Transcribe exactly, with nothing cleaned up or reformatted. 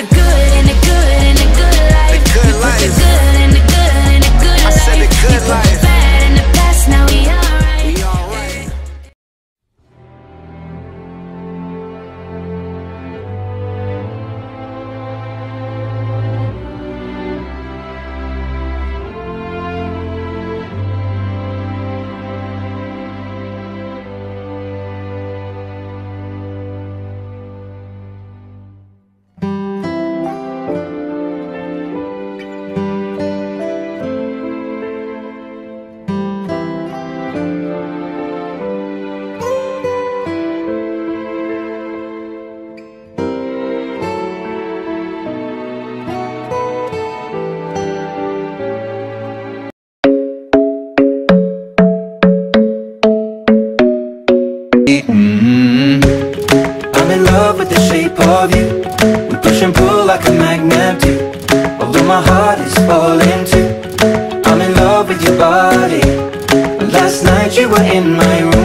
the good and the good and the good life. The good We life. put the good and the good and the good I life. said the good You put life. the bad in the past, now we alright. We alright. Mm-hmm. I'm in love with the shape of you. We push and pull like a magnet do. Although my heart is falling too, I'm in love with your body. Last night you were in my room.